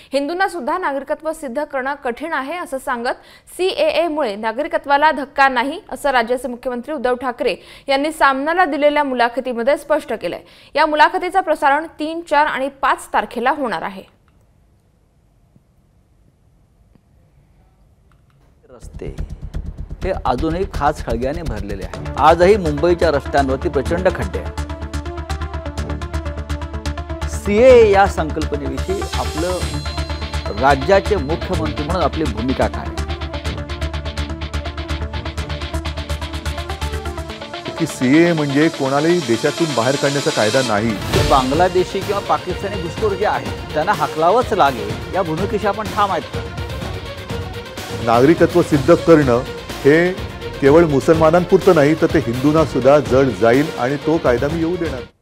हिंदूंना सुद्धा नागरिकत्व सिद्ध करणं कठीण आहे असं सांगत CAA मुळे नागरिकत्वाला धक्का नाही असं राज्याचे मुख्यमंत्री उद्धव ठाकरे यांनी सामनाला दिलेल्या मुलाखतीमध्ये स्पष्ट केलंय। या मुलाखतीचं प्रसारण 3, 4 आणि 5 तारखेला होणार आहे। रस्ते हे अजूनही खास खळग्याने भरलेले आहेत। आजही मुंबईच्या रस्त्यांवरती प्रचंड खड्डे आहेत। CAA या संकल्पनेविषयी आपलं राज्याचे मुख्यमंत्री म्हणून आपली भूमिका काय? की CAA म्हणजे कोणालाही देशातून बाहेर काढण्याचा कायदा नाही। बांगलादेशी किंवा पाकिस्तानी घुसखोर जे आहेत त्यांना हाकलावंच लागेल या भूमिकेशी आपण ठाम आहेत का? नागरिकत्व सिद्ध करणं हे केवळ मुसलमानांपुरतं नाही तर ते हिंदूंना सुद्धा जड जाईल आणि तो कायदा मी येऊ देणार।